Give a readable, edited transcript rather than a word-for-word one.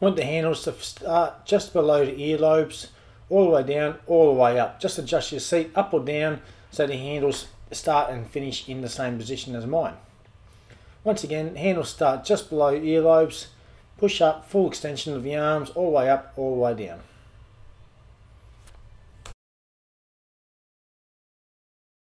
Want the handles to start just below the earlobes, all the way down, all the way up. Just adjust your seat up or down so the handles start and finish in the same position as mine. Once again, handles start just below earlobes, push up, full extension of the arms, all the way up, all the way down.